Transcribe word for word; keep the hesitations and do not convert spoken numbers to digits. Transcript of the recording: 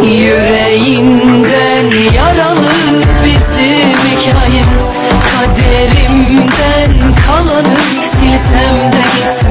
Yüreğinden yaralı bizim hikayemiz, kaderimden kalanı silsem de gitsem